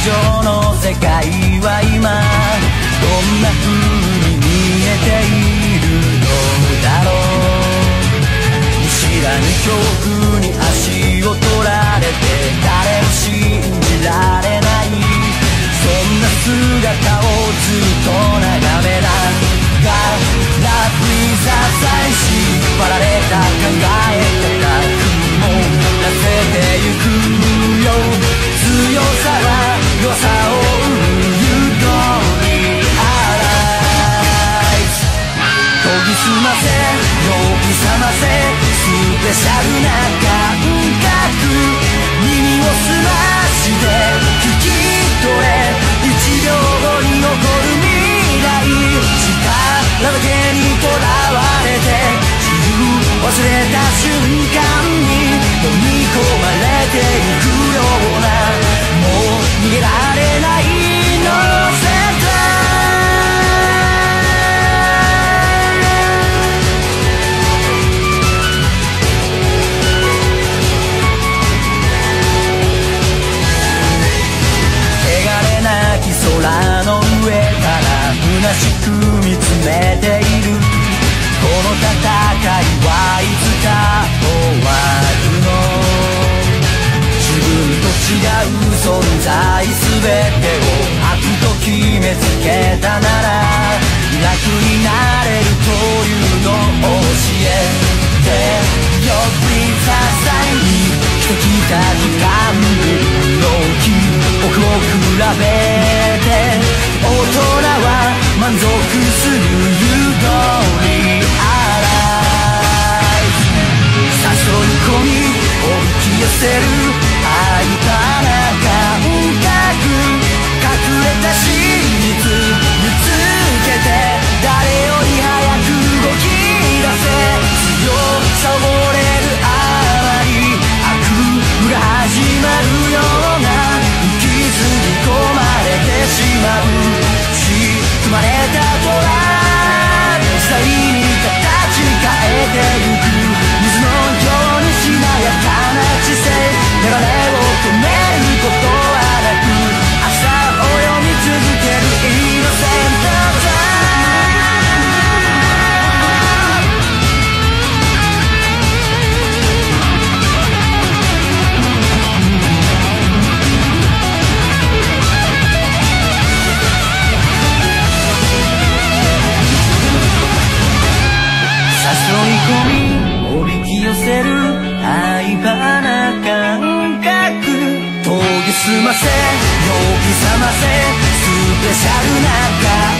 上の世界は今どんな風に見えているのだろう。見知らぬ恐怖に足を取られて誰も信じられない、そんな姿をずっと眺めながら振り支え引っ張られた考え方雲なせてゆくよ。強さは弱さを生むYou don't need allies。研ぎ澄ませ呼び覚ませスペシャルな感覚、耳を澄まして聞き取れ1秒後に起こる未来。力だけにとらわれて自由忘れた瞬間に飲み込まれてゆくような、もう逃げられないの絶対。汚れなき空の上から虚しく見つめている、この戦いはいつか終わるの。自分と違う存在全てを悪と決めつけたなら楽になれるというのを教えてよ。Please assign me してきた時間の記憶を比べて大人は満足するYou don't need allies。誘い込みおびき寄せる愛ばな感覚、隠れた真実見つけて誰より早く動き出せ。強さを覚えるあまり悪夢が始まるような、息づに込まれてしまう仕組まれたトラップ、時代に形変えてゆく水のようにしなやかな知性、流れを止めることはなく明日を読み続けるイノセントさ。誘い込みおびき寄せる愛ばな感覚、研ぎ澄ませ呼び覚ませスペシャルな感